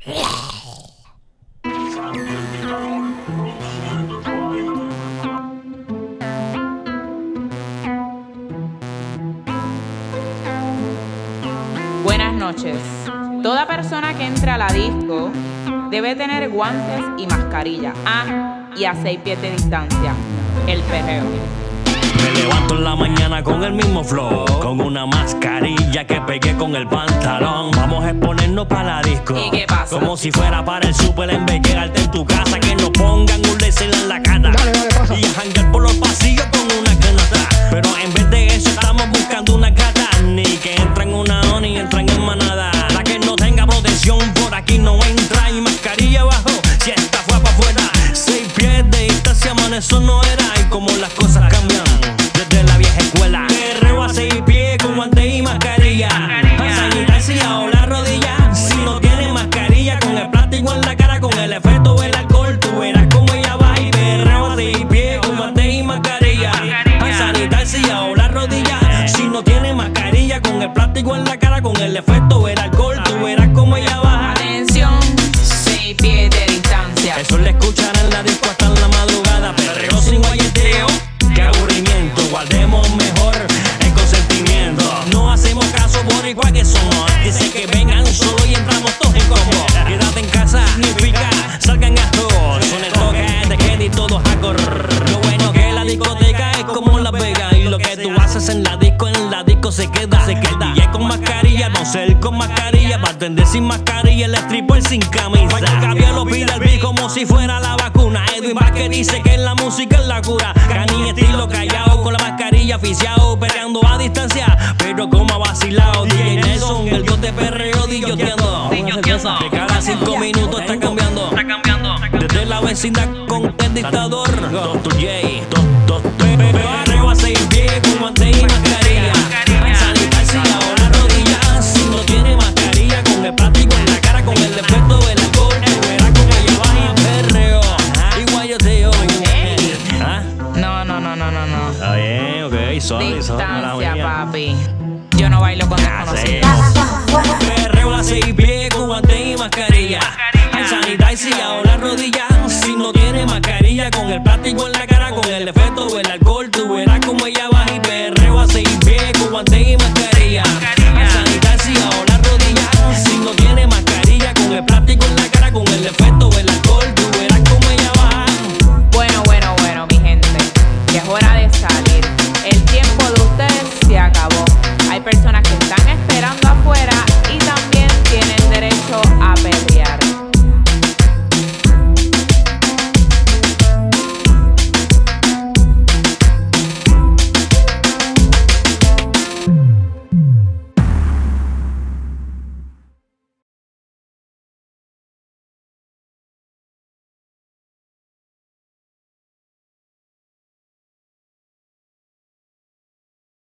Buenas noches. Toda persona que entra a la disco debe tener guantes y mascarilla. Y a 6 pies de distancia. El perreo. Me levanto en la mañana con el mismo flow, con una mascarilla que pegué con el pantalón. Vamos a exponernos para la disco. ¿Y qué pasa? Como si fuera para el super, en vez de quedarte en tu casa. Que nos pongan un laser en la cara. Dale, pasa. Y a janguear por los pasillos con una canasta. Pero en vez de eso estamos buscando una gata. Ni que entran una ONI, entran en manada. La que no tenga protección por aquí no entra. Y mascarilla abajo, si esta fue para afuera. 6 pies de distancia, man, eso no era. Y como las cosas cambian desde la vieja escuela. Perreo a 6 pies con guantes y mascarilla. A sanitaria o la rodilla. Si no tienes mascarilla, con el plástico en la cara, con el efecto del alcohol, tú verás como ella va. Y perreo a 6 pies con guantes y mascarilla. A sanitaria o la rodilla. Si no tienes mascarilla, con el plástico en la cara, con el efecto del alcohol, tú verás como ella va. Atención, 6 pies de distancia. Eso le escucharán en la disco hasta en la madrugada. Perreo sin guayeteo, qué aburrimiento. Guardemos mejor el consentimiento. No hacemos caso por igual que somos. Dice que vengan solo y entramos todos en combo. Quédate en casa, ni pica, salgan a todos. Son el toque de Kenny, todos a correr. Lo bueno que la discoteca es como Las Vegas. Y lo que tú haces en la disco se queda. Y es con mascarilla, no ser con mascarilla. Bartender sin mascarilla, el stripper sin camisa. Gabriel lo pide el beat como si fuera la vacuna. Edwin Vázquez dice que la música es la cura. Cani estilo callado con la mascarilla oficiado, peleando a distancia, pero como ha vacilado. DJ Nelson, el dios de perreo, dilloteando. Que cada 5 minutos está cambiando. Desde la vecindad con el dictador. Dr. J,